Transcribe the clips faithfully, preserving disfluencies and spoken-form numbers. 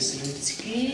Висоцький.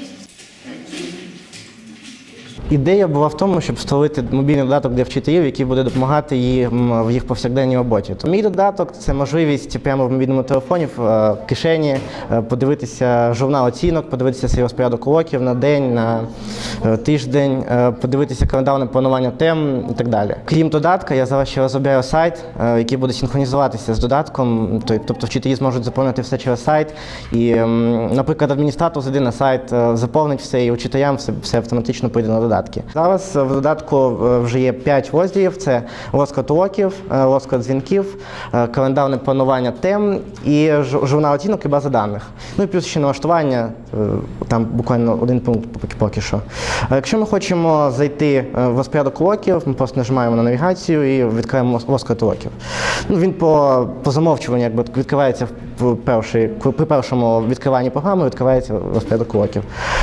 Ідея була в тому, щоб встановити мобільний додаток для вчителів, який буде допомагати їм в їх повсякденній роботі. То мій додаток – це можливість прямо в мобільному телефоні, в кишені, подивитися журнал оцінок, подивитися свій розпорядок уроків на день, на тиждень, подивитися календарне планування тем і так далі. Крім додатка, я зараз ще розробляю сайт, який буде синхронізуватися з додатком, тобто вчителі зможуть заповнити все через сайт. І, наприклад, адміністратор зайде на сайт, заповнить все, і учителям все, все автоматично прийде на додаток. Зараз в додатку вже є п'ять розділів. Це розклад уроків, розклад дзвінків, календарне планування тем і журнал оцінок і база даних. Ну і плюс ще налаштування, там буквально один пункт поки що. Якщо ми хочемо зайти в розпорядок уроків, ми просто нажимаємо на навігацію і відкриваємо розклад уроків. Ну, він по, по замовчуванню якби відкривається в перший, при першому відкриванні програми, відкривається розпорядок уроків.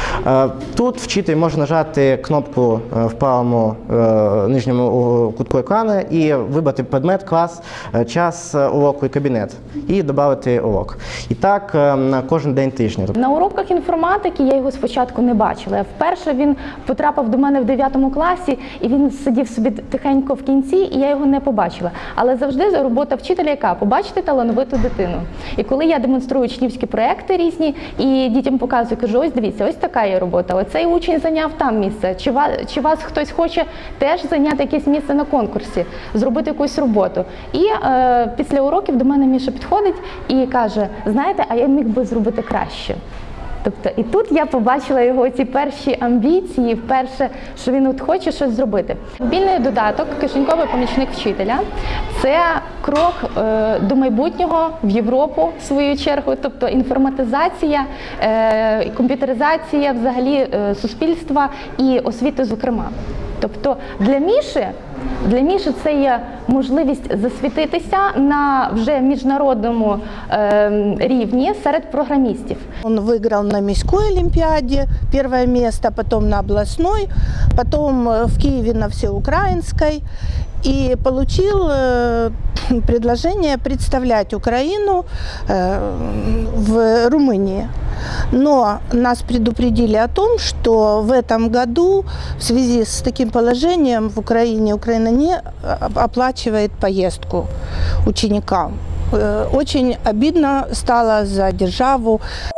Тут вчитель може нажати кнопку в правому нижньому кутку екрану і вибрати предмет, клас, час уроку і кабінет. І додати урок. І так на кожен день тижня. На уроках інформатики я його спочатку не бачила. Вперше він потрапив до мене в дев'ятому класі, і він сидів собі тихенько в кінці, і я його не побачила. Але завжди робота вчителя яка? Побачити талановиту дитину. І коли я демонструю учнівські проекти різні, і дітям показую, кажу, ось дивіться, ось така є робота, оцей учень зайняв там місце. Чи вас, чи вас хтось хоче теж зайняти якесь місце на конкурсі, зробити якусь роботу. І е, після уроків до мене Міша підходить і каже, знаєте, а я міг би зробити краще. Тобто, і тут я побачила його ці перші амбіції, вперше, що він от хоче щось зробити. Мобільний додаток «Кишеньковий помічник вчителя» – це крок е, до майбутнього в Європу, в свою чергу, тобто інформатизація, е, комп'ютеризація взагалі е, суспільства і освіти зокрема. Тобто для Міші, для Міші це є можливість засвітитися на вже міжнародному е, рівні серед програмістів. Он выиграл на Міській олимпиаде первое место, потом на областной, потом в Киеве на всеукраинской. И получил предложение представлять Украину в Румынии. Но нас предупредили о том, что в этом году в связи с таким положением в Украине Украина не оплачивает поездку ученикам. Очень обидно стало за державу.